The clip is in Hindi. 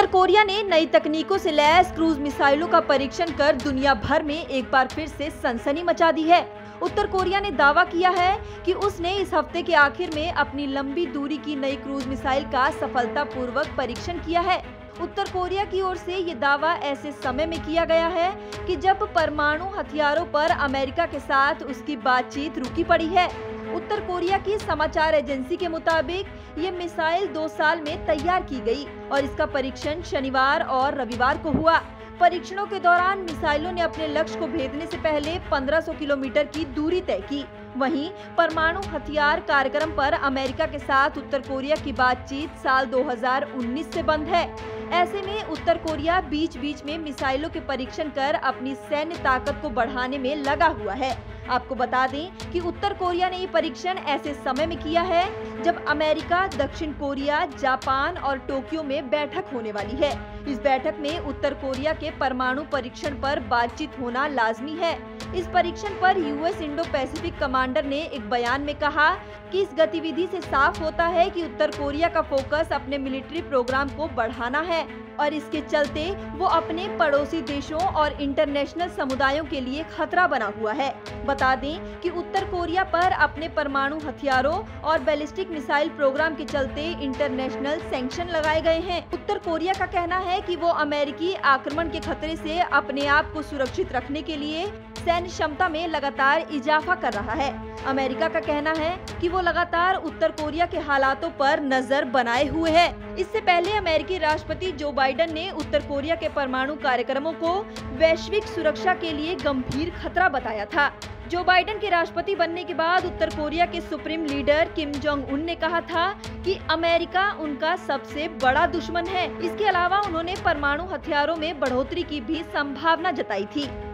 उत्तर कोरिया ने नई तकनीकों से लैस क्रूज मिसाइलों का परीक्षण कर दुनिया भर में एक बार फिर से सनसनी मचा दी है। उत्तर कोरिया ने दावा किया है कि उसने इस हफ्ते के आखिर में अपनी लंबी दूरी की नई क्रूज मिसाइल का सफलतापूर्वक परीक्षण किया है। उत्तर कोरिया की ओर से ये दावा ऐसे समय में किया गया है कि जब परमाणु हथियारों पर अमेरिका के साथ उसकी बातचीत रुकी पड़ी है। उत्तर कोरिया की समाचार एजेंसी के मुताबिक ये मिसाइल 2 साल में तैयार की गई और इसका परीक्षण शनिवार और रविवार को हुआ। परीक्षणों के दौरान मिसाइलों ने अपने लक्ष्य को भेदने से पहले 1500 किलोमीटर की दूरी तय की। वहीं परमाणु हथियार कार्यक्रम पर अमेरिका के साथ उत्तर कोरिया की बातचीत साल 2019 से बंद है। ऐसे में उत्तर कोरिया बीच बीच में मिसाइलों के परीक्षण कर अपनी सैन्य ताकत को बढ़ाने में लगा हुआ है। आपको बता दें कि उत्तर कोरिया ने ये परीक्षण ऐसे समय में किया है जब अमेरिका, दक्षिण कोरिया, जापान और टोक्यो में बैठक होने वाली है। इस बैठक में उत्तर कोरिया के परमाणु परीक्षण पर बातचीत होना लाजमी है। इस परीक्षण पर यूएस इंडो पैसिफिक कमांडर ने एक बयान में कहा कि इस गतिविधि से साफ होता है कि उत्तर कोरिया का फोकस अपने मिलिट्री प्रोग्राम को बढ़ाना है और इसके चलते वो अपने पड़ोसी देशों और इंटरनेशनल समुदायों के लिए खतरा बना हुआ है। बता दें कि उत्तर कोरिया पर अपने परमाणु हथियारों और बैलिस्टिक मिसाइल प्रोग्राम के चलते इंटरनेशनल सैंक्शन लगाए गए हैं। उत्तर कोरिया का कहना है कि वो अमेरिकी आक्रमण के खतरे से अपने आप को सुरक्षित रखने के लिए सैन्य क्षमता में लगातार इजाफा कर रहा है। अमेरिका का कहना है कि वो लगातार उत्तर कोरिया के हालातों पर नजर बनाए हुए है। इससे पहले अमेरिकी राष्ट्रपति जो बाइडेन ने उत्तर कोरिया के परमाणु कार्यक्रमों को वैश्विक सुरक्षा के लिए गंभीर खतरा बताया था। जो बाइडेन के राष्ट्रपति बनने के बाद उत्तर कोरिया के supreme leader Kim Jong Un ने कहा था कि अमेरिका उनका सबसे बड़ा दुश्मन है। इसके अलावा उन्होंने परमाणु हथियारों में बढ़ोतरी की भी संभावना जताई थी।